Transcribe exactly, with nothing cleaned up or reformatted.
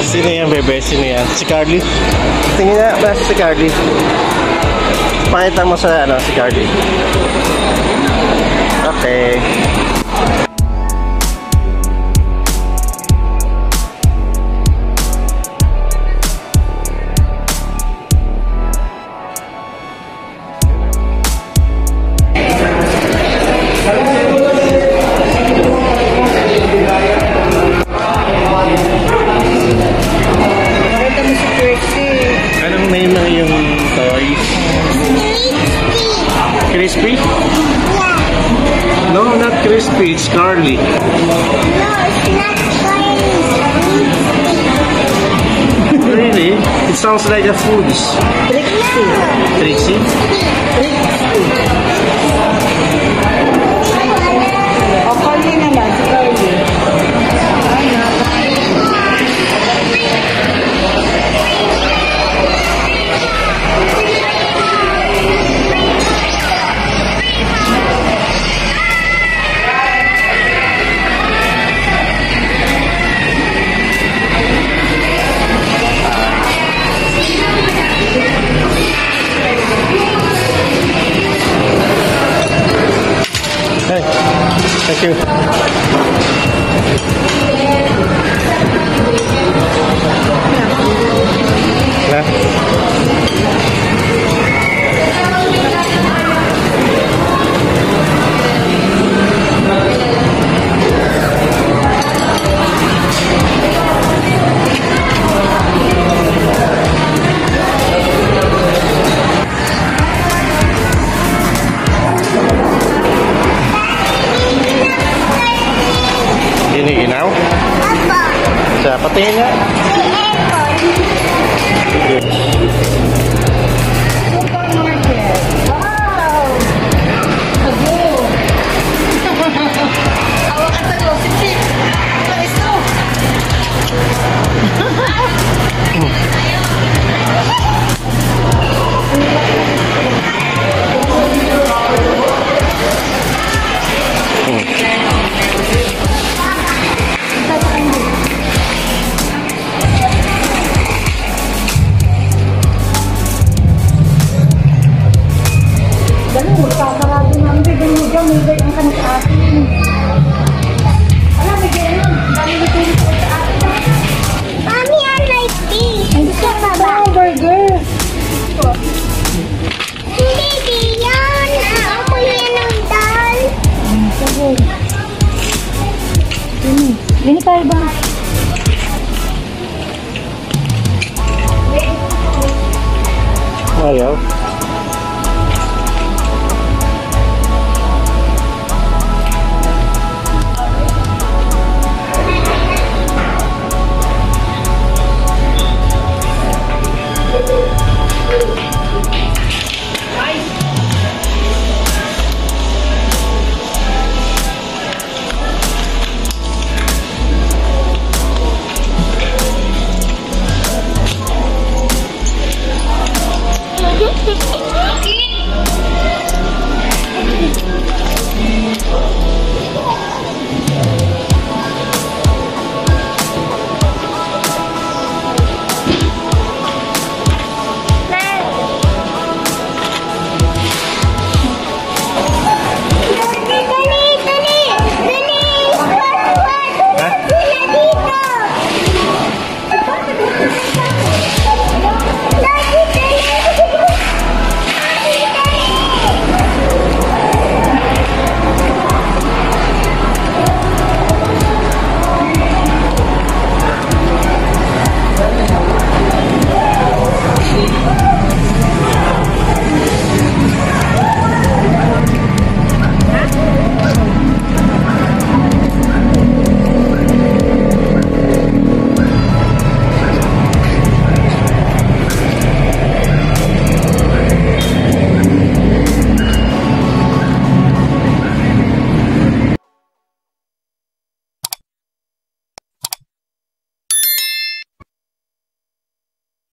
Sino yan, bebe? Sino yan? Si Carly? Tingin na, ba si Carly? Pakita mo sa ano, si Carly. Okay. Anong name ng iyong toys? Crispy? Yeah. No, not crispy. It's Carly. No, it's not Carly. Really? It sounds like a food. Trixie. Trixie? Trixie. O, Carly naman. Si Carly. Hey, thank you. Nah. Ini ginaw? Apa? Sa patingin nga. Si Apple. Supermarket. Wow! Ago! Hawakan sa lo. Sip-sip. Ito, ito. Ganun, magkasarado na. Ang bigay mo dyan, may bigay ang kanya sa atin. Wala, may ganun. Dami mo tuloy sa atin. Mami, I like this. Hindi siya pa ba? Burger. Hindi, di yan. Ako yan ang dal. Sabi. Gini. Gini tayo ba? Ayaw.